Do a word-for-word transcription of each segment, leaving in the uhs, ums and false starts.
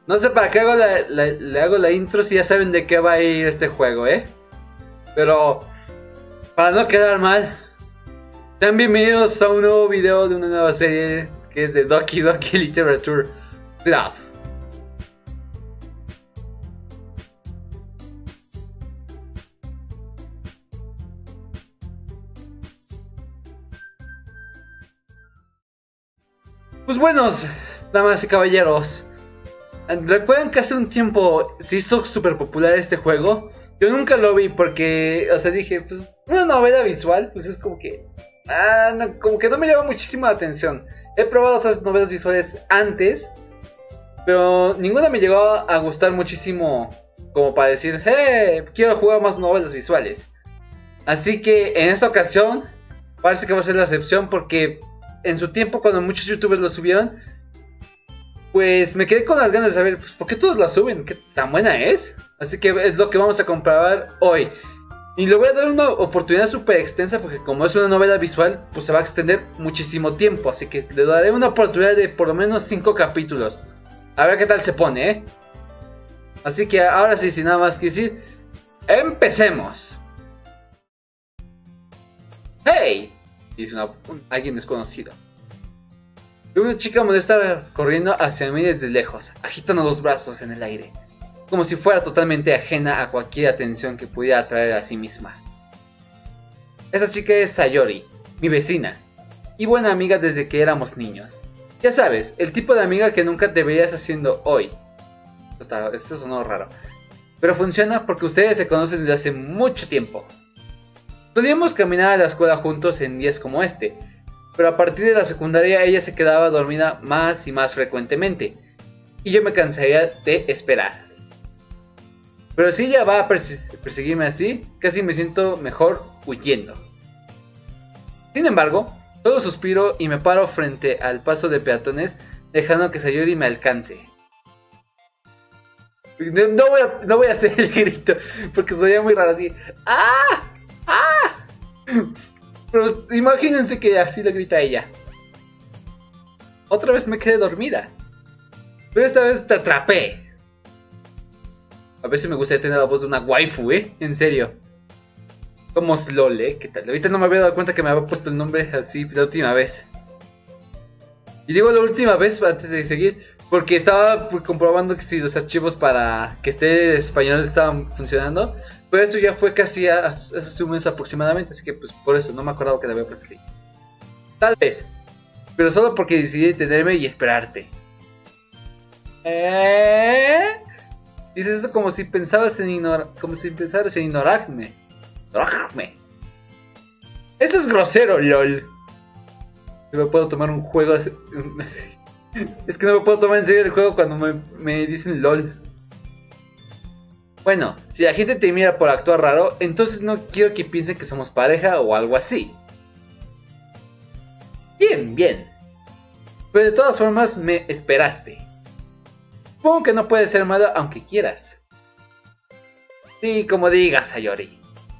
No sé para qué hago la, la, le hago la intro si ya saben de qué va a ir este juego, ¿eh? Pero, para no quedar mal, sean bienvenidos a un nuevo video de una nueva serie que es de Doki Doki Literature Club. Pues buenos, damas y caballeros, recuerdan que hace un tiempo se hizo súper popular este juego. Yo nunca lo vi porque, o sea, dije, pues una novela visual, pues es como que, ah, no, como que no me llama muchísimo la atención. He probado otras novelas visuales antes, pero ninguna me llegó a gustar muchísimo como para decir, hey, quiero jugar más novelas visuales. Así que en esta ocasión parece que va a ser la excepción porque en su tiempo cuando muchos youtubers lo subieron, pues me quedé con las ganas de saber, pues, ¿por qué todos la suben? ¿Qué tan buena es? Así que es lo que vamos a comprobar hoy. Y le voy a dar una oportunidad súper extensa porque como es una novela visual, pues se va a extender muchísimo tiempo. Así que le daré una oportunidad de por lo menos cinco capítulos. A ver qué tal se pone, ¿eh? Así que ahora sí, sin nada más que decir, ¡empecemos! ¡Hey! Dice una, un, alguien desconocido. Una chica molesta corriendo hacia mí desde lejos, agitando los brazos en el aire, como si fuera totalmente ajena a cualquier atención que pudiera atraer a sí misma. Esa chica es Sayori, mi vecina, y buena amiga desde que éramos niños. Ya sabes, el tipo de amiga que nunca deberías haciendo hoy. Esto, está, esto sonó raro, pero funciona porque ustedes se conocen desde hace mucho tiempo. Solíamos caminar a la escuela juntos en días como este, pero a partir de la secundaria ella se quedaba dormida más y más frecuentemente, y yo me cansaría de esperar. Pero si ella va a perseguirme así, casi me siento mejor huyendo. Sin embargo, solo suspiro y me paro frente al paso de peatones, dejando que Sayori me alcance. No, no, voy, a, no voy a hacer el grito, porque sería muy raro así. ¡Ah! ¡Ah! Pero imagínense que así le grita ella. Otra vez me quedé dormida, pero esta vez te atrapé. A ver si me gustaría tener la voz de una waifu, ¿eh? En serio. Somos LOL, ¿eh? ¿Qué tal? Ahorita no me había dado cuenta que me había puesto el nombre así la última vez. Y digo la última vez antes de seguir, porque estaba comprobando que si los archivos para que esté en español estaban funcionando. Pero eso ya fue casi hace un mes aproximadamente, así que pues por eso no me acordaba que la había puesto así. Tal vez, pero solo porque decidí detenerme y esperarte. ¿Eh? Dices eso como si pensabas en ignorar, como si pensaras en ignorarme. Ignorarme. Eso es grosero, lol. No me puedo tomar un juego. Es que no me puedo tomar en serio el juego cuando me, me dicen lol. Bueno, si la gente te mira por actuar raro, entonces no quiero que piensen que somos pareja o algo así. Bien, bien. Pero de todas formas me esperaste. Supongo que no puede ser malo aunque quieras. Sí, como digas, Sayori.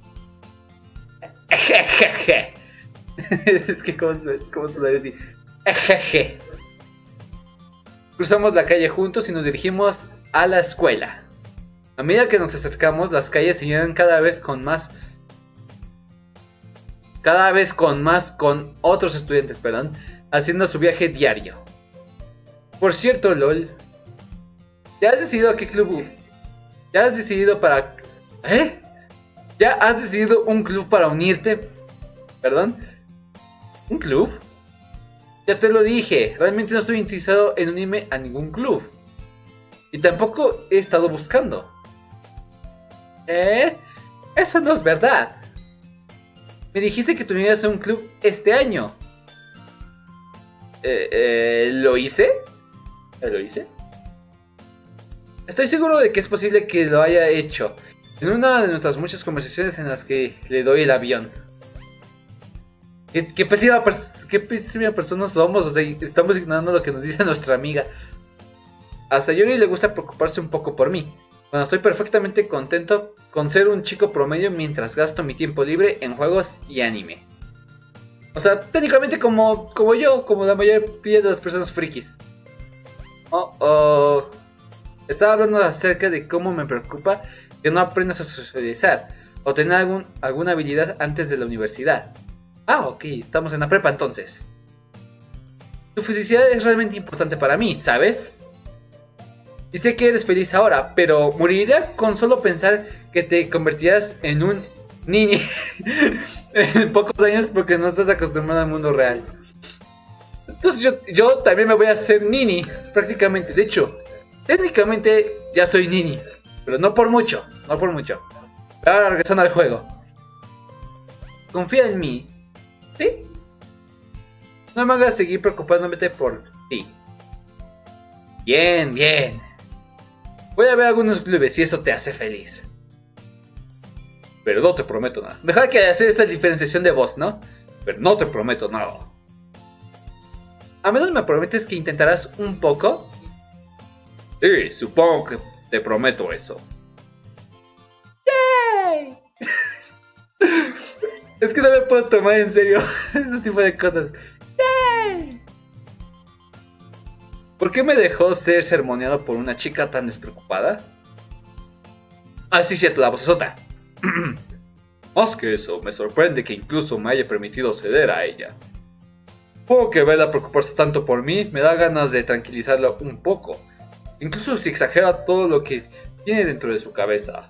Ejejeje. Es que cómo se cómo se debe decir. Ejeje. Cruzamos la calle juntos y nos dirigimos a la escuela. A medida que nos acercamos, las calles se llenan cada vez con más... Cada vez con más con otros estudiantes, perdón, haciendo su viaje diario. Por cierto, lol. ¿Ya has decidido a qué club? ¿Ya has decidido para... ¿Eh? ¿Ya has decidido un club para unirte? ¿Perdón? ¿Un club? Ya te lo dije, realmente no estoy interesado en unirme a ningún club. Y tampoco he estado buscando. ¿Eh? Eso no es verdad. Me dijiste que te unieras a un club este año. Eh, eh, ¿Lo hice? ¿Lo hice? Estoy seguro de que es posible que lo haya hecho en una de nuestras muchas conversaciones en las que le doy el avión. ¿Qué, qué, pésima, qué pésima persona somos? O sea, estamos ignorando lo que nos dice nuestra amiga. A Sayori le gusta preocuparse un poco por mí, cuando estoy perfectamente contento con ser un chico promedio mientras gasto mi tiempo libre en juegos y anime. O sea, técnicamente como, como yo, como la mayoría de las personas frikis. Oh, oh. Estaba hablando acerca de cómo me preocupa que no aprendas a socializar o tener algún, alguna habilidad antes de la universidad. Ah, ok, estamos en la prepa entonces. Tu felicidad es realmente importante para mí, ¿sabes? Y sé que eres feliz ahora, pero moriría con solo pensar que te convertirás en un niño en pocos años porque no estás acostumbrado al mundo real. Entonces yo, yo también me voy a hacer nini, prácticamente. De hecho, técnicamente ya soy nini, pero no por mucho, no por mucho. Ahora regresando al juego. Confía en mí, ¿sí? No me hagas seguir preocupándome por ti. Bien, bien. Voy a ver algunos clubes si eso te hace feliz. Pero no te prometo nada. Mejor que hacer esta diferenciación de voz, ¿no? Pero no te prometo nada. A menos me prometes que intentarás un poco. Sí, supongo que te prometo eso. ¡Yay! Es que no me puedo tomar en serio ese tipo de cosas. ¡Yay! ¿Por qué me dejó ser sermoneado por una chica tan despreocupada? Ah, sí, cierto, la vocesota. Más que eso, me sorprende que incluso me haya permitido ceder a ella. Supongo que verla preocuparse tanto por mí me da ganas de tranquilizarla un poco. Incluso si exagera todo lo que tiene dentro de su cabeza.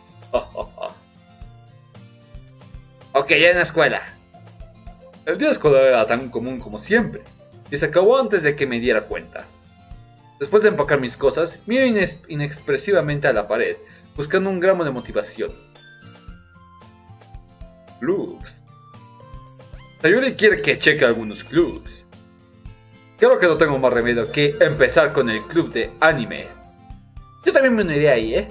Ok, ya en la escuela. El día escolar era tan común como siempre, y se acabó antes de que me diera cuenta. Después de empacar mis cosas, miro ines- inexpresivamente a la pared, buscando un gramo de motivación. Clubs. Sayuri quiere que cheque algunos clubs. Creo que no tengo más remedio que empezar con el club de anime. Yo también me uniré ahí, ¿eh?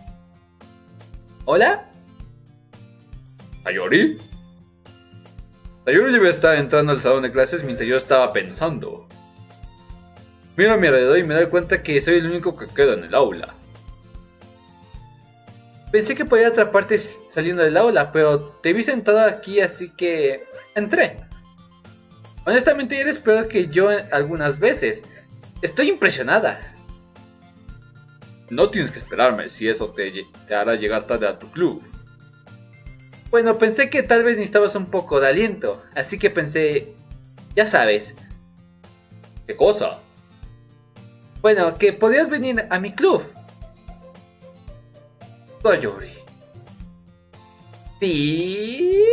¿Hola? ¿Sayuri? Sayuri debe estar entrando al salón de clases mientras yo estaba pensando. Miro a mi alrededor y me doy cuenta que soy el único que queda en el aula. Pensé que podía atraparte saliendo del aula, pero te vi sentado aquí, así que entré. Honestamente eres peor que yo algunas veces. Estoy impresionada. No tienes que esperarme si eso te, te hará llegar tarde a tu club. Bueno, pensé que tal vez necesitabas un poco de aliento, así que pensé, ya sabes. ¿Qué cosa? Bueno, que podías venir a mi club. Sayuri. ¿Sí?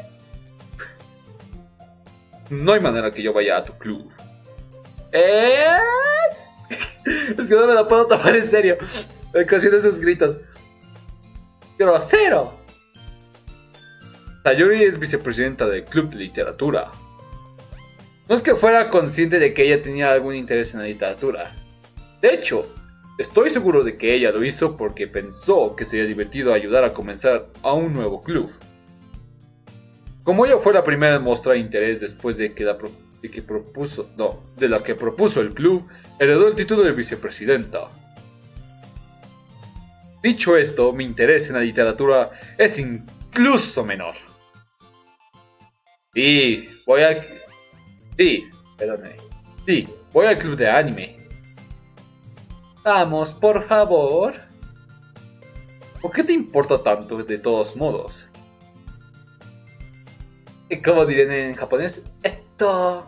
No hay manera que yo vaya a tu club. ¿Eh? Es que no me la puedo tomar en serio. Me ocasionan esos gritos. ¡Grosero! Sayuri es vicepresidenta del club de literatura. No es que fuera consciente de que ella tenía algún interés en la literatura. De hecho, estoy seguro de que ella lo hizo porque pensó que sería divertido ayudar a comenzar a un nuevo club. Como ella fue la primera en mostrar interés después de que, la pro de que propuso, no, de la que propuso el club, heredó el título de vicepresidenta. Dicho esto, mi interés en la literatura es incluso menor. Sí, voy a... Sí, perdóname. Sí, voy al club de anime. Vamos, por favor. ¿Por qué te importa tanto de todos modos? ¿Cómo dirían en japonés? Esto...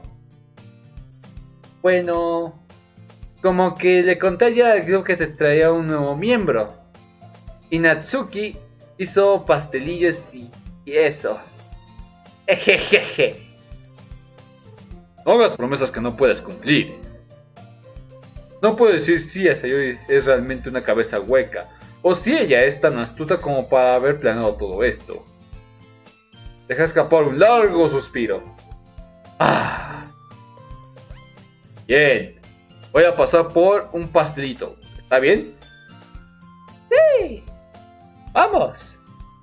Bueno... Como que le conté ya al club que te traía un nuevo miembro. Y Natsuki hizo pastelillos y, y eso. Ejejeje. No hagas promesas que no puedes cumplir. No puedo decir si esa es realmente una cabeza hueca, o si ella es tan astuta como para haber planeado todo esto. Deja escapar un largo suspiro. Ah. Bien. Voy a pasar por un pastelito. ¿Está bien? Sí. Vamos.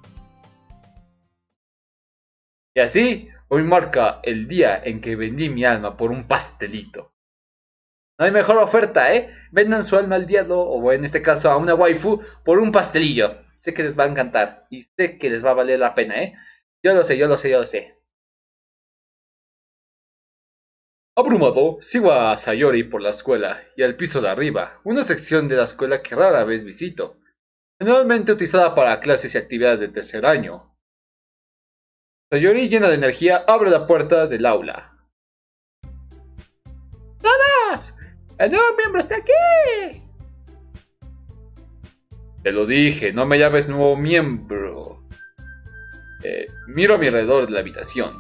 Y así, hoy marca el día en que vendí mi alma por un pastelito. No hay mejor oferta, ¿eh? Vendan su alma al diablo, o en este caso a una waifu, por un pastelillo. Sé que les va a encantar, y sé que les va a valer la pena, ¿eh? Yo lo sé, yo lo sé, yo lo sé. Abrumado, sigo a Sayori por la escuela y al piso de arriba, una sección de la escuela que rara vez visito, generalmente utilizada para clases y actividades de tercer año. Sayori, llena de energía, abre la puerta del aula. ¡Todos! ¡El nuevo miembro está aquí! Te lo dije, no me llames nuevo miembro. Eh, miro a mi alrededor de la habitación.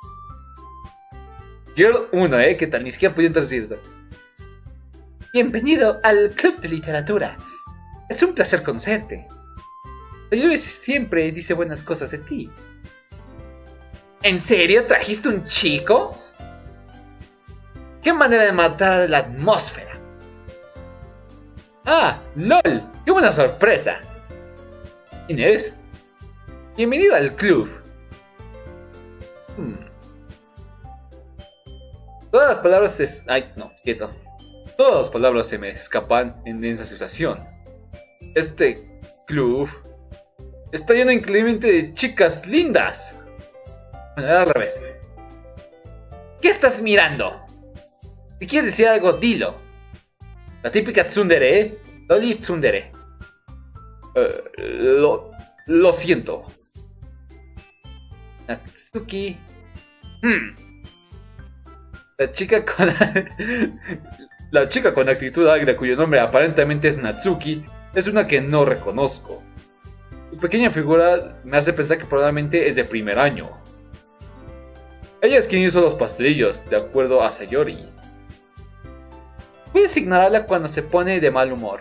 Girl uno, eh, que tal, ni siquiera podía traducir eso. Bienvenido al club de literatura. Es un placer conocerte. Sayori siempre dice buenas cosas de ti. ¿En serio trajiste un chico? ¡Qué manera de matar la atmósfera! ¡Ah! ¡Lol! ¡Qué buena sorpresa! ¿Quién eres? Bienvenido al club. Hmm. Todas las palabras se... Ay, no, quieto. Todas las palabras se me escapan en esa situación. Este club está lleno increíblemente de chicas lindas. Bueno, al revés. ¿Qué estás mirando? Si quieres decir algo, dilo. La típica tsundere, ¿eh? Loli tsundere. Uh, lo, lo siento. Natsuki. Hmm. La chica con... La chica con actitud agra, cuyo nombre aparentemente es Natsuki, es una que no reconozco. Su pequeña figura me hace pensar que probablemente es de primer año. Ella es quien hizo los pastelillos, de acuerdo a Sayori. Puedes ignorarla cuando se pone de mal humor.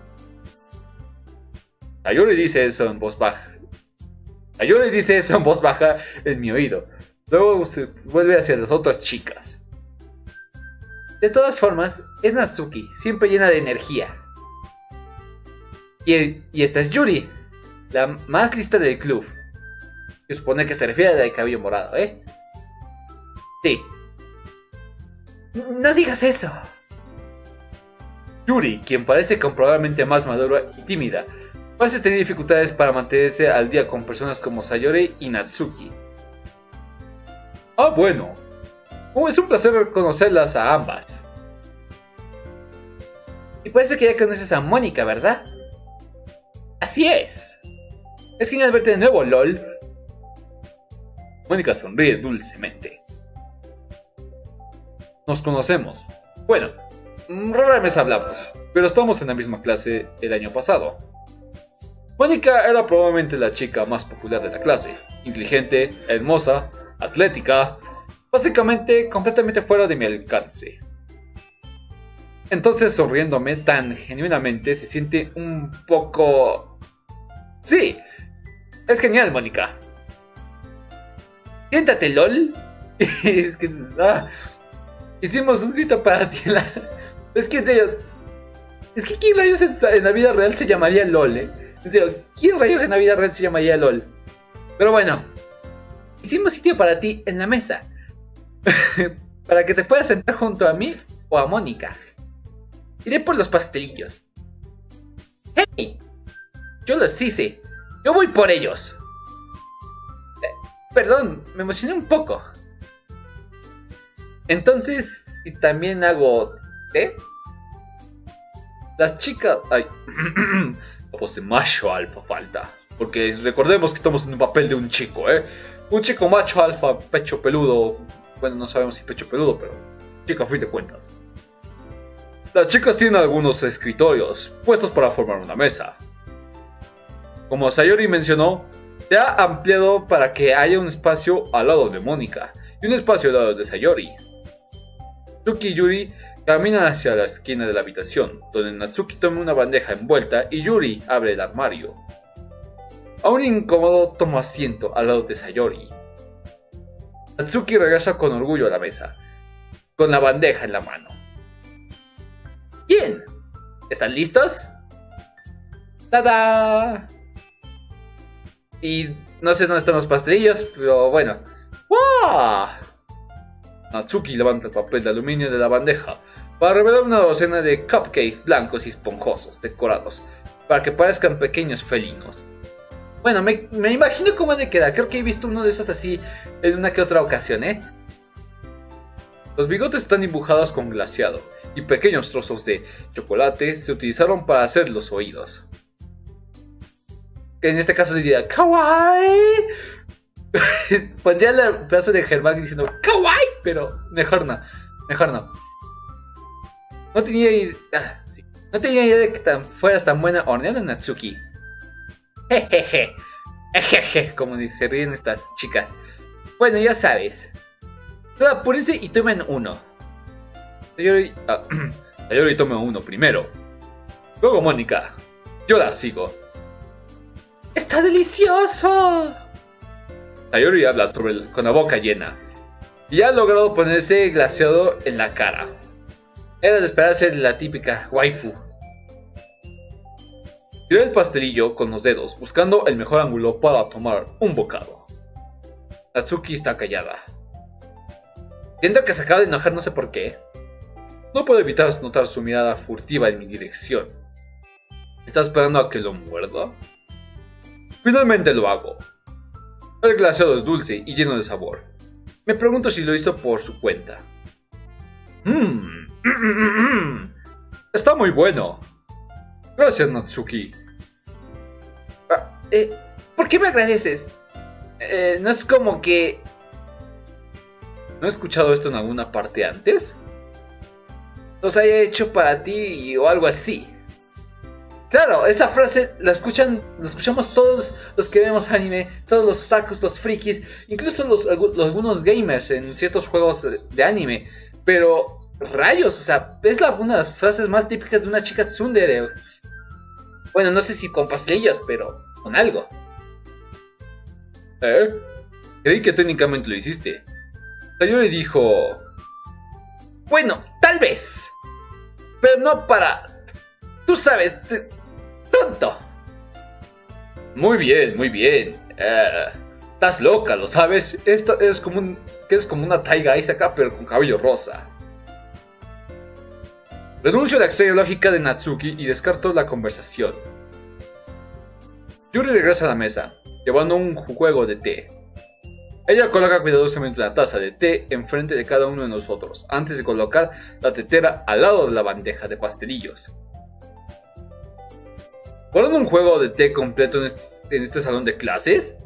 Sayori dice eso en voz baja. Sayori dice eso en voz baja en mi oído. Luego se vuelve hacia las otras chicas. De todas formas, es Natsuki, siempre llena de energía. Y, y esta es Yuri, la más lista del club. Se supone que se refiere a la de cabello morado, ¿eh? Sí. No digas eso. Yuri, quien parece comprobablemente más madura y tímida, parece tener dificultades para mantenerse al día con personas como Sayori y Natsuki. Ah, bueno. Oh, es un placer conocerlas a ambas. Y parece que ya conoces a Mónica, ¿verdad? Así es. Es genial verte de nuevo, LOL. Mónica sonríe dulcemente. Nos conocemos. Bueno, rara vez hablamos, pero estamos en la misma clase el año pasado. Mónica era probablemente la chica más popular de la clase. Inteligente, hermosa, atlética, básicamente completamente fuera de mi alcance. Entonces, sonriéndome tan genuinamente, se siente un poco... Sí, es genial, Mónica. Siéntate, LOL. Es que... Ah, hicimos un sitio para ti. La... Es que en serio... Es que ¿quién rayos en, en la vida real se llamaría LOL, eh? En serio, ¿quién rayos en la vida real se llamaría LOL? Pero bueno, hicimos sitio para ti en la mesa. Para que te puedas sentar junto a mí o a Mónica. Iré por los pastelillos. ¡Hey! Yo los hice. Yo voy por ellos. Eh, perdón, me emocioné un poco. Entonces, ¿y también hago té? Las chicas... Ay... La voz de macho alfa falta. Porque recordemos que estamos en un papel de un chico, ¿eh? Un chico macho alfa, pecho peludo. Bueno, no sabemos si pecho peludo, pero... chico a fin de cuentas. Las chicas tienen algunos escritorios puestos para formar una mesa. Como Sayori mencionó, se ha ampliado para que haya un espacio al lado de Mónica y un espacio al lado de Sayori. Natsuki y Yuri caminan hacia la esquina de la habitación, donde Natsuki toma una bandeja envuelta y Yuri abre el armario. Aún incómodo, toma asiento al lado de Sayori. Natsuki regresa con orgullo a la mesa, con la bandeja en la mano. Bien, ¿están listos? ¡Tada! Y no sé dónde están los pastelillos, pero bueno. ¡Wow! Natsuki levanta el papel de aluminio de la bandeja para revelar una docena de cupcakes blancos y esponjosos decorados para que parezcan pequeños felinos. Bueno, me, me imagino cómo ha de quedar. Creo que he visto uno de esos así en una que otra ocasión, ¿eh? Los bigotes están dibujados con glaseado y pequeños trozos de chocolate se utilizaron para hacer los oídos. Que en este caso diría kawaii. Pondría el brazo de Germán diciendo kawaii, pero mejor no, mejor no. No tenía idea, ah, sí. No tenía idea de que tan, fueras tan buena horneando, Natsuki. Jejeje, jejeje, como se ríen estas chicas. Bueno, ya sabes. Solo apúrense y tomen uno. Sayori, ah, Sayori tome uno primero. Luego Mónica. Yo la sigo. ¡Está delicioso! Sayori habla sobre el, con la boca llena. Y ha logrado ponerse glaseado en la cara. Era de esperarse la típica waifu. Tiró el pastelillo con los dedos, buscando el mejor ángulo para tomar un bocado. Natsuki está callada. Siento que se acaba de enojar, no sé por qué. No puedo evitar notar su mirada furtiva en mi dirección. ¿Está esperando a que lo muerda? Finalmente lo hago. El glaseado es dulce y lleno de sabor. Me pregunto si lo hizo por su cuenta. Mmm, está muy bueno. Gracias, Natsuki. Ah, eh, ¿Por qué me agradeces? Eh, no es como que... ¿No he escuchado esto en alguna parte antes? Los haya hecho para ti o algo así. Claro, esa frase la escuchan, la escuchamos todos los que vemos anime, todos los otakus, los frikis, incluso los, los, algunos gamers en ciertos juegos de anime. Pero, rayos, o sea, es la, una de las frases más típicas de una chica tsundere. Bueno, no sé si con pastelillos, pero con algo. ¿Eh? Creí que técnicamente lo hiciste. Sayori dijo... Bueno, tal vez. Pero no para... Tú sabes... Te... ¡Tonto! Muy bien, muy bien. Uh, estás loca, ¿lo sabes? Esto es como un... que es como una Taiga Ice acá, pero con cabello rosa. Renuncio a la extraña lógica de Natsuki y descarto la conversación. Yuri regresa a la mesa, llevando un juego de té. Ella coloca cuidadosamente la taza de té enfrente de cada uno de nosotros, antes de colocar la tetera al lado de la bandeja de pastelillos. ¿Guardan un juego de té completo en este, en este salón de clases?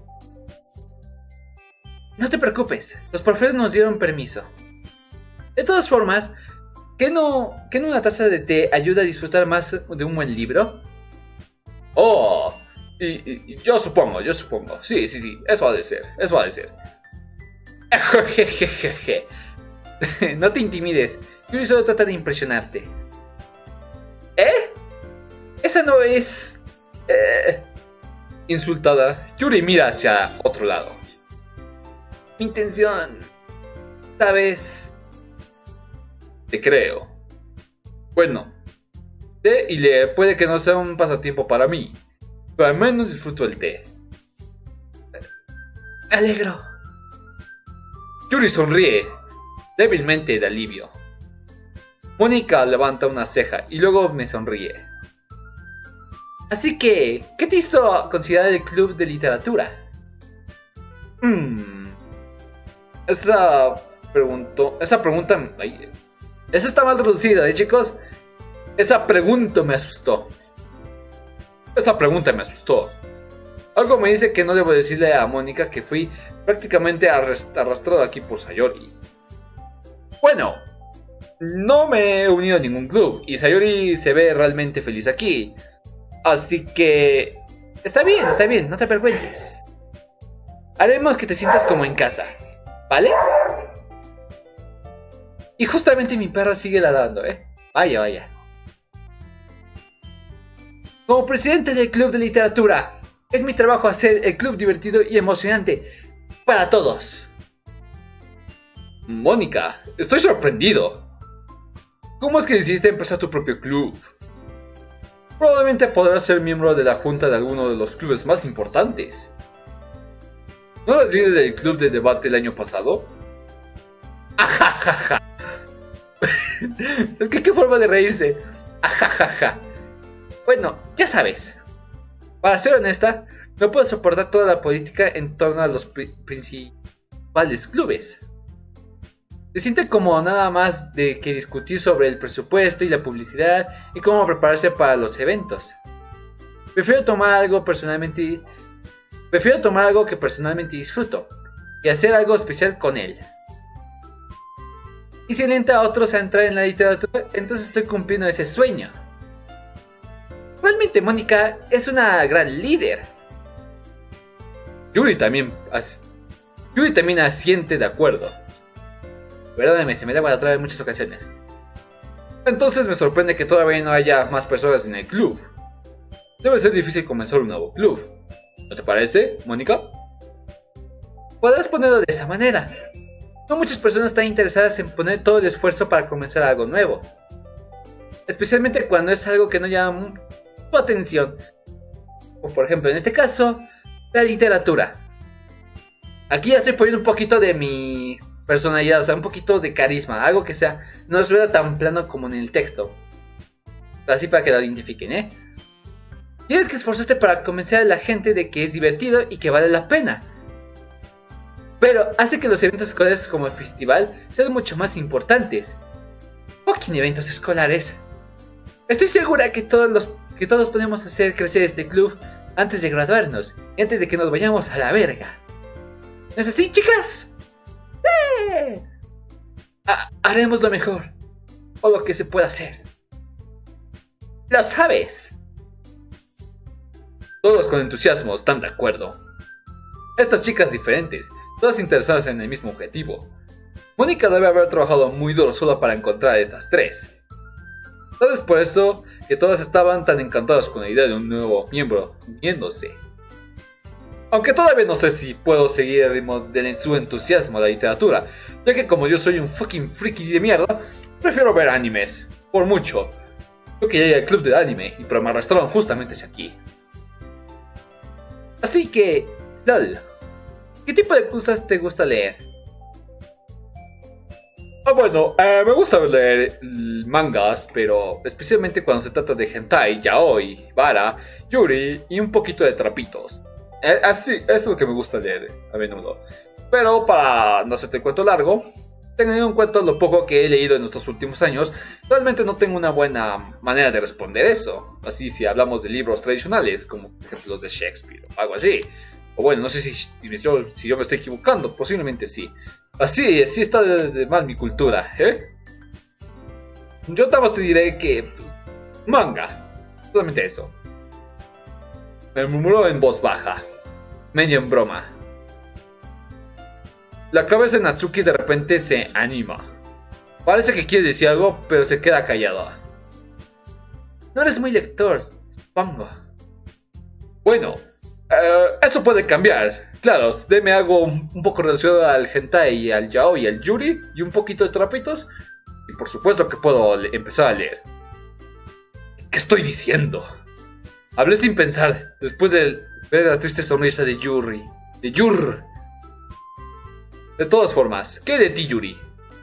No te preocupes, los profesores nos dieron permiso. De todas formas, ¿qué no, ¿qué no una taza de té ayuda a disfrutar más de un buen libro? Oh, y, y, yo supongo, yo supongo. Sí, sí, sí, eso ha de ser, eso ha de ser. No te intimides, Yuri solo trata de impresionarte. ¿Eh? Esa no es... Eh... Insultada, Yuri mira hacia otro lado. Mi intención... ¿Sabes? Te creo. Bueno, té y leer puede que no sea un pasatiempo para mí, pero al menos disfruto el té. Me alegro. Yuri sonríe, débilmente de alivio. Mónica levanta una ceja y luego me sonríe. Así que, ¿qué te hizo considerar el club de literatura? Hmm. Esa pregunta... Esa pregunta... Ay, esa está mal traducida, ¿eh, chicos? Esa pregunta me asustó. Esa pregunta me asustó. Algo me dice que no debo decirle a Mónica que fui prácticamente arrastrado aquí por Sayori. Bueno, no me he unido a ningún club y Sayori se ve realmente feliz aquí. Así que... Está bien, está bien, no te avergüences. Haremos que te sientas como en casa, ¿vale? Y justamente mi perra sigue ladrando, ¿eh? Vaya, vaya. Como presidente del club de literatura, es mi trabajo hacer el club divertido y emocionante para todos. Mónica, estoy sorprendido. ¿Cómo es que decidiste empezar tu propio club? Probablemente podrás ser miembro de la junta de alguno de los clubes más importantes. ¿No eras líder del club de debate el año pasado? Ajajaja. Es que qué forma de reírse. Ajajaja. Bueno, ya sabes. Para ser honesta, no puedo soportar toda la política en torno a los pri principales clubes. Se siente como nada más de que discutir sobre el presupuesto y la publicidad y cómo prepararse para los eventos. Prefiero tomar algo personalmente, prefiero tomar algo que personalmente disfruto y hacer algo especial con él. Y si alienta a otros a entrar en la literatura, entonces estoy cumpliendo ese sueño. Realmente Mónica es una gran líder. Yuri también, as, Yuri también asiente de acuerdo. Perdóname, se me da otra vez en muchas ocasiones. Entonces me sorprende que todavía no haya más personas en el club. Debe ser difícil comenzar un nuevo club. ¿No te parece, Mónica? Podrás ponerlo de esa manera. No muchas personas están interesadas en poner todo el esfuerzo para comenzar algo nuevo. Especialmente cuando es algo que no llama tu atención. Como por ejemplo, en este caso, la literatura. Aquí ya estoy poniendo un poquito de mi personalidad, o sea, un poquito de carisma, algo que sea, no suena tan plano como en el texto. Así para que lo identifiquen, ¿eh? Tienes que esforzarte para convencer a la gente de que es divertido y que vale la pena. Pero hace que los eventos escolares como el festival sean mucho más importantes. Fucking eventos escolares. Estoy segura que todos, los, que todos podemos hacer crecer este club antes de graduarnos y antes de que nos vayamos a la verga. ¿No es así, chicas? ¡Sí! Ha- haremos lo mejor, o lo que se pueda hacer. ¡Lo sabes! Todos con entusiasmo están de acuerdo. Estas chicas diferentes, todas interesadas en el mismo objetivo. Mónica debe haber trabajado muy duro solo para encontrar a estas tres. Tal vez por eso que todas estaban tan encantadas con la idea de un nuevo miembro uniéndose. Aunque todavía no sé si puedo seguir el ritmo de su entusiasmo a la literatura, ya que como yo soy un fucking friki de mierda, prefiero ver animes, por mucho. Yo quería ir al club de anime, pero me arrastraron justamente hacia aquí. Así que, lol, ¿qué tipo de cosas te gusta leer? Ah, bueno, eh, me gusta leer mangas, pero especialmente cuando se trata de hentai, yaoi, vara, yuri y un poquito de trapitos. Eh, así, eso es lo que me gusta leer a menudo. Pero para no hacerte el cuento largo, teniendo en cuenta lo poco que he leído en estos últimos años, realmente no tengo una buena manera de responder eso. Así si hablamos de libros tradicionales, como por ejemplo los de Shakespeare o algo así. O bueno, no sé si, si, yo, si yo me estoy equivocando, posiblemente sí. Así, así está de, de mal mi cultura, ¿eh? Yo nada más te diré que, pues, manga. Solamente eso. Me murmuró en voz baja, medio en broma. La cabeza de Natsuki de repente se anima. Parece que quiere decir algo, pero se queda callado. No eres muy lector, supongo. Bueno, uh, eso puede cambiar. Claro, deme algo un poco relacionado al hentai, al yaoi y al yuri, y un poquito de trapitos, y por supuesto que puedo empezar a leer. ¿Qué estoy diciendo? Hablé sin pensar, después de ver la triste sonrisa de Yuri. De Yur. De todas formas, ¿qué de ti, Yuri?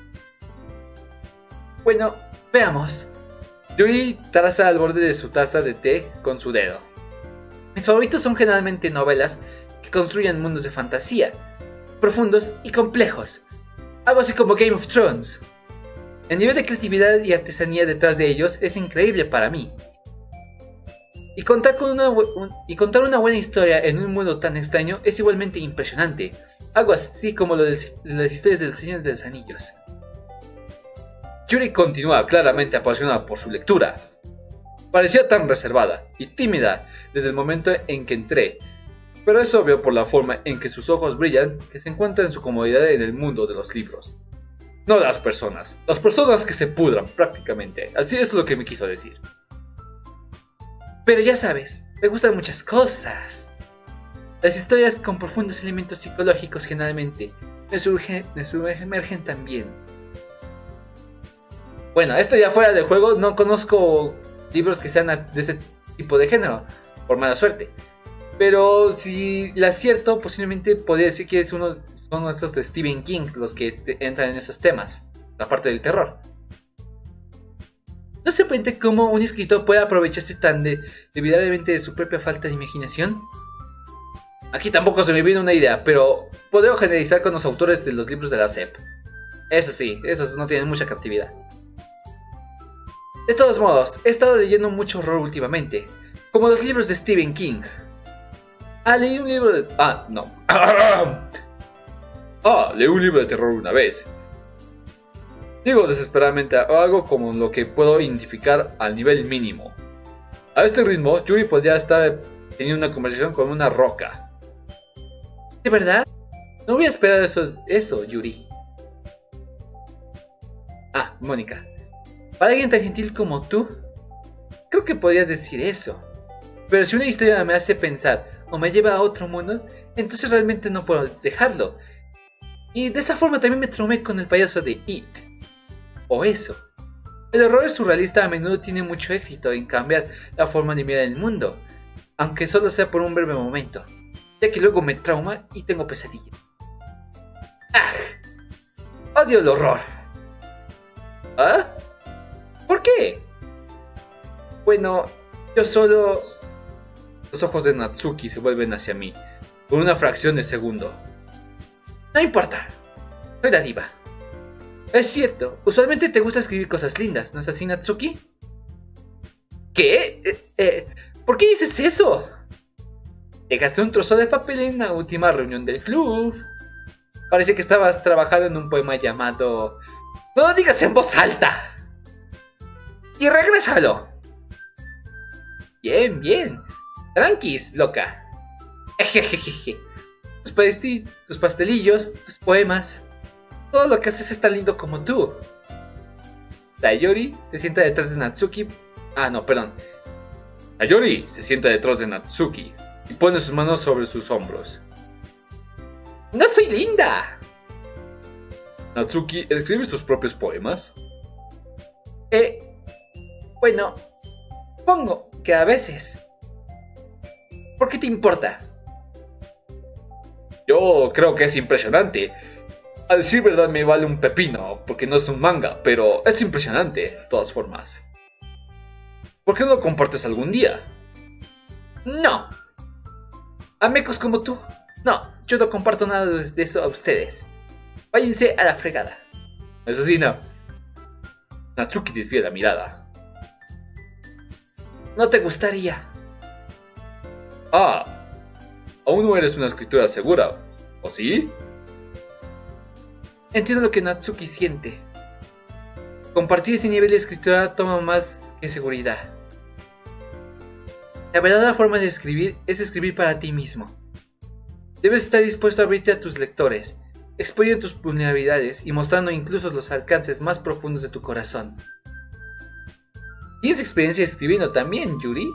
Bueno, veamos. Yuri traza al borde de su taza de té con su dedo. Mis favoritos son generalmente novelas que construyen mundos de fantasía, profundos y complejos. Algo así como Game of Thrones. El nivel de creatividad y artesanía detrás de ellos es increíble para mí. Y contar, con una, un, y contar una buena historia en un mundo tan extraño es igualmente impresionante. Algo así como lo de las historias de los Señores de los Anillos. Yuri continúa claramente apasionada por su lectura. Parecía tan reservada y tímida desde el momento en que entré, pero es obvio por la forma en que sus ojos brillan que se encuentra en su comodidad en el mundo de los libros. No las personas, las personas que se pudran prácticamente, así es lo que me quiso decir. Pero ya sabes, me gustan muchas cosas. Las historias con profundos elementos psicológicos generalmente me, surge, me emergen también. Bueno, esto ya fuera del juego, no conozco libros que sean de ese tipo de género, por mala suerte. Pero si la acierto, posiblemente podría decir que es uno, son estos de Stephen King los que entran en esos temas, la parte del terror. ¿No se sorprende cómo un escritor puede aprovecharse tan de, debidamente de su propia falta de imaginación? Aquí tampoco se me viene una idea, pero puedo generalizar con los autores de los libros de la S E P. Eso sí, esos no tienen mucha creatividad. De todos modos, he estado leyendo mucho horror últimamente, como los libros de Stephen King. Ah, leí un libro de... Ah, no. Ah, leí un libro de terror una vez. Digo desesperadamente algo como lo que puedo identificar al nivel mínimo. A este ritmo, Yuri podría estar teniendo una conversación con una roca. ¿De verdad? No voy a esperar eso, eso, Yuri. Ah, Mónica. Para alguien tan gentil como tú, creo que podrías decir eso. Pero si una historia me hace pensar o me lleva a otro mundo, entonces realmente no puedo dejarlo. Y de esa forma también me traumé con el payaso de It. O eso. El horror surrealista a menudo tiene mucho éxito en cambiar la forma de mirar el mundo, aunque solo sea por un breve momento, ya que luego me trauma y tengo pesadillas. ¡Ah! ¡Odio el horror! ¿Ah? ¿Por qué? Bueno, yo solo... Los ojos de Natsuki se vuelven hacia mí, por una fracción de segundo. No importa, soy la diva. Es cierto, usualmente te gusta escribir cosas lindas, ¿no es así, Natsuki? ¿Qué? Eh, eh, ¿Por qué dices eso? Dejaste un trozo de papel en la última reunión del club. Parece que estabas trabajando en un poema llamado... No lo digas en voz alta. Y regrésalo. Bien, bien. Tranquis, loca. Ejejeje. Tus, pasti tus pastelillos, tus poemas. Todo lo que haces es tan lindo como tú. Sayori se sienta detrás de Natsuki. Ah, no, perdón. Sayori se sienta detrás de Natsuki y pone sus manos sobre sus hombros. ¡No soy linda! Natsuki, ¿escribes tus propios poemas? Eh... Bueno... Pongo que a veces... ¿Por qué te importa? Yo creo que es impresionante. A decir verdad me vale un pepino, porque no es un manga, pero es impresionante, de todas formas. ¿Por qué no lo compartes algún día? No. A mecos como tú. No, yo no comparto nada de eso a ustedes. Váyanse a la fregada. Eso sí, no. Natsuki desvía la mirada. No te gustaría. Ah, aún no eres una escritora segura, ¿o sí? Entiendo lo que Natsuki siente. Compartir ese nivel de escritura toma más que seguridad. La verdadera forma de escribir es escribir para ti mismo. Debes estar dispuesto a abrirte a tus lectores, exponiendo tus vulnerabilidades y mostrando incluso los alcances más profundos de tu corazón. ¿Tienes experiencia escribiendo también, Yuri?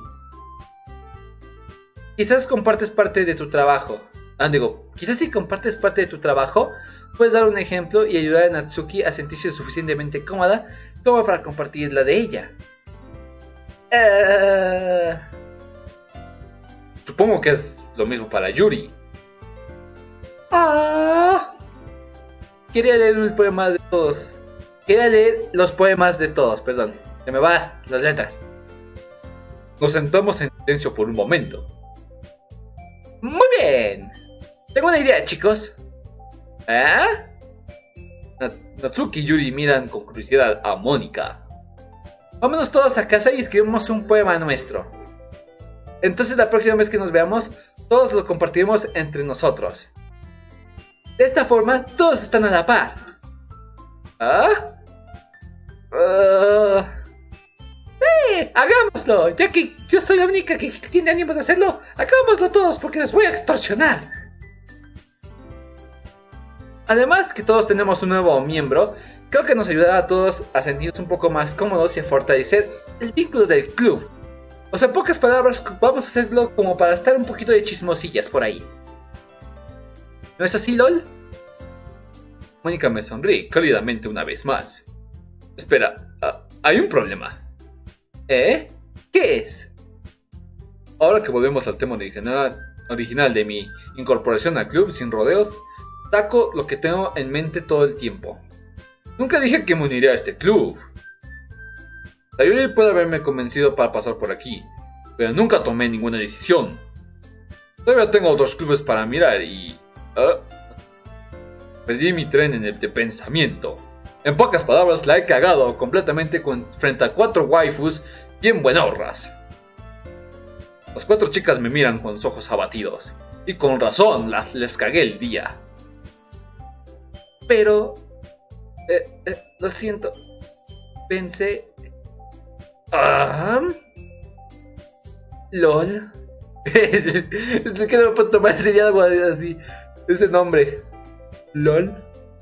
Quizás compartes parte de tu trabajo. Ah, digo, quizás si compartes parte de tu trabajo, puedes dar un ejemplo y ayudar a Natsuki a sentirse suficientemente cómoda como para compartir la de ella. Uh... Supongo que es lo mismo para Yuri. Ah, quería leer el poema de todos. Quería leer los poemas de todos, perdón. Se me van las letras. Nos sentamos en silencio por un momento. Muy bien. Tengo una idea, chicos. ¿Eh? Natsuki y Yuri miran con curiosidad a Mónica. Vámonos todos a casa y escribimos un poema nuestro. Entonces la próxima vez que nos veamos, todos lo compartiremos entre nosotros. De esta forma, todos están a la par. ¿Ah? Uh... ¡Sí! ¡Hagámoslo! Ya que yo soy la única que tiene ánimo de hacerlo, hagámoslo todos porque les voy a extorsionar. Además que todos tenemos un nuevo miembro, creo que nos ayudará a todos a sentirnos un poco más cómodos y a fortalecer el vínculo del club. O sea, en pocas palabras, vamos a hacerlo como para estar un poquito de chismosillas por ahí. ¿No es así, LOL? Mónica me sonríe cálidamente una vez más. Espera, uh, hay un problema. ¿Eh? ¿Qué es? Ahora que volvemos al tema original, original de mi incorporación al club sin rodeos, saco lo que tengo en mente todo el tiempo. Nunca dije que me uniría a este club. Sayori puede haberme convencido para pasar por aquí, pero nunca tomé ninguna decisión. Todavía tengo otros clubes para mirar y... ¿eh? Perdí mi tren en el de pensamiento. En pocas palabras, la he cagado completamente con, frente a cuatro waifus bien buenorras. Las cuatro chicas me miran con los ojos abatidos. Y con razón, la, les cagué el día. Pero... Eh, eh, lo siento. Pensé... Ah... LOL. Es que no me puedo tomar ese algo así. Ese nombre. LOL.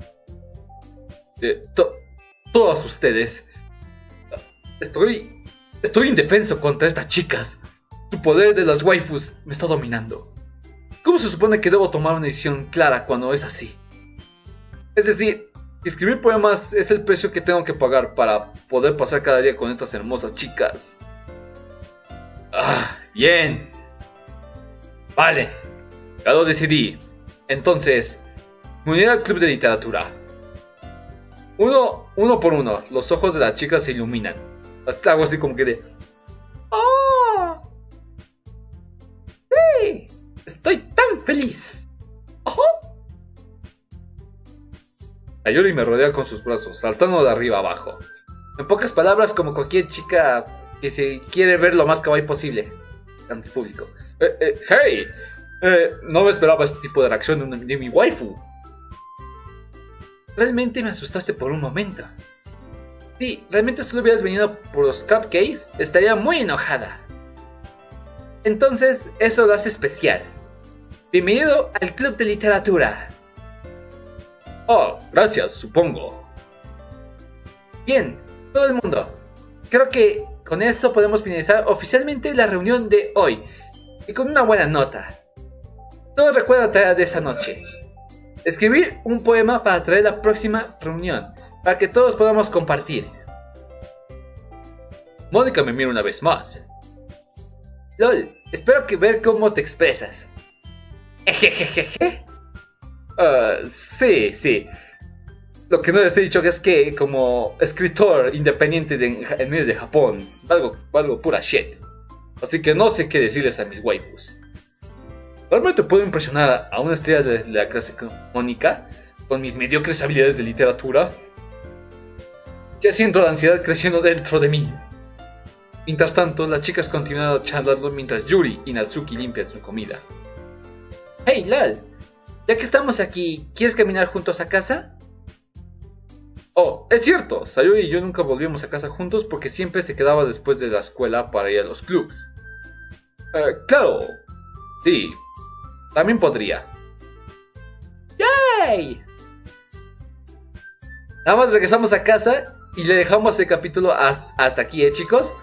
Eh, to todos ustedes. Estoy... Estoy indefenso contra estas chicas. Su poder de las waifus me está dominando. ¿Cómo se supone que debo tomar una decisión clara cuando es así? Es decir, escribir poemas es el precio que tengo que pagar para poder pasar cada día con estas hermosas chicas. Ah, bien. Vale, ya lo decidí. Entonces, me uniré al club de literatura. Uno, uno por uno, los ojos de las chicas se iluminan. Hasta hago así como que de... ¡Oh! ¡Sí! ¡Estoy tan feliz! ¡Ojo! Sayori me rodea con sus brazos, saltando de arriba abajo. En pocas palabras, como cualquier chica que se quiere ver lo más kawaii posible ante el público. Eh, eh, ¡Hey! Eh, no me esperaba este tipo de reacción de, una, de mi waifu. Realmente me asustaste por un momento. Si realmente solo hubieras venido por los cupcakes, estaría muy enojada. Entonces, eso lo hace especial. Bienvenido al club de literatura. Oh, gracias, supongo. Bien, todo el mundo. Creo que con eso podemos finalizar oficialmente la reunión de hoy. Y con una buena nota. Todo recuerda la tarea de esa noche. Escribir un poema para traer la próxima reunión, para que todos podamos compartir. Mónica me mira una vez más. LOL, espero que ver cómo te expresas. Ejejejeje. Uh, sí, sí. Lo que no les he dicho es que como escritor independiente de, en medio de Japón, algo, algo pura shit. Así que no sé qué decirles a mis waifus. Realmente puedo impresionar a una estrella de la clase Mónica con mis mediocres habilidades de literatura. Ya siento la ansiedad creciendo dentro de mí. Mientras tanto, las chicas continuaron charlando mientras Yuri y Natsuki limpian su comida. Hey, LOL, ya que estamos aquí, ¿quieres caminar juntos a casa? Oh, es cierto, Sayori y yo nunca volvimos a casa juntos porque siempre se quedaba después de la escuela para ir a los clubs. Eh, claro, sí, también podría. ¡Yay! Nada más regresamos a casa y le dejamos el capítulo hasta, hasta aquí, ¿eh, chicos?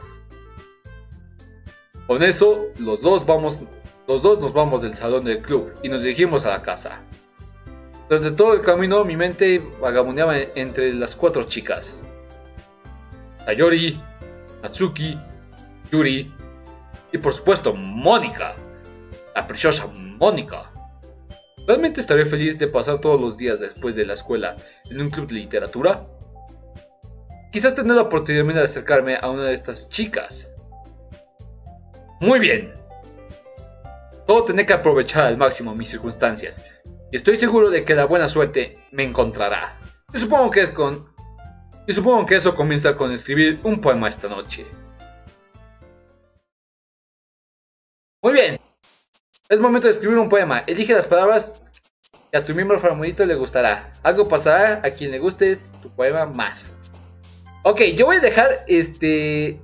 Con eso, los dos vamos, los dos nos vamos del salón del club y nos dirigimos a la casa. Durante todo el camino, mi mente vagabundeaba entre las cuatro chicas: Sayori, Natsuki, Yuri y por supuesto Mónica, la preciosa Mónica. ¿Realmente estaré feliz de pasar todos los días después de la escuela en un club de literatura? Quizás tener la oportunidad de acercarme a una de estas chicas. Muy bien. Todo tendré que aprovechar al máximo mis circunstancias. Y estoy seguro de que la buena suerte me encontrará. Y supongo que es con... Y supongo que eso comienza con escribir un poema esta noche. Muy bien. Es momento de escribir un poema. Elige las palabras que a tu miembro favorito le gustará. Algo pasará a quien le guste tu poema más. Ok, yo voy a dejar este...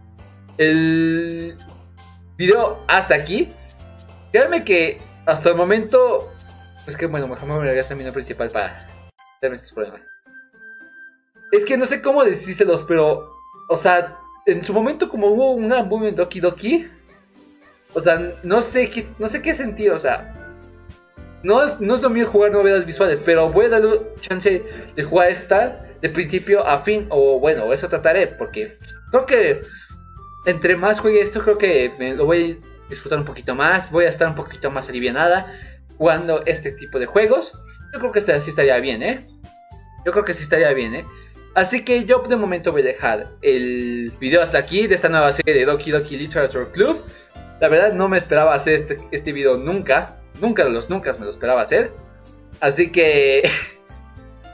el video hasta aquí. Créanme que hasta el momento... Es que bueno, mejor me regreso a mi nombre principal para hacerme estos problemas. Es que no sé cómo decírselos, pero... O sea, en su momento como hubo un gran boom en Doki Doki... O sea, no sé qué, no sé qué sentido, o sea... No, no es lo mío jugar novelas visuales, pero voy a darle chance de jugar esta de principio a fin, o bueno, eso trataré, porque creo que entre más juegue esto, creo que me lo voy a disfrutar un poquito más, voy a estar un poquito más alivianada jugando este tipo de juegos. Yo creo que esta sí estaría bien, ¿eh? Yo creo que sí estaría bien, ¿eh? Así que yo de momento voy a dejar el video hasta aquí de esta nueva serie de Doki Doki Literature Club. La verdad no me esperaba hacer este, este video nunca. Nunca de los nunca me lo esperaba hacer. Así que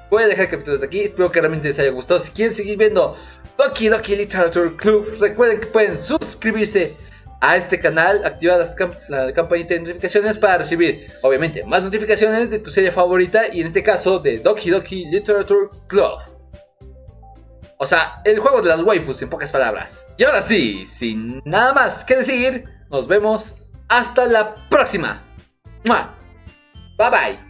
voy a dejar el capítulo de aquí. Espero que realmente les haya gustado. Si quieren seguir viendo Doki Doki Literature Club, recuerden que pueden suscribirse a este canal, activar la, camp la campanita de notificaciones para recibir, obviamente, más notificaciones de tu serie favorita y en este caso de Doki Doki Literature Club. O sea, el juego de las waifus en pocas palabras. Y ahora sí, sin nada más que decir, nos vemos hasta la próxima. ¡Mua! Bye bye.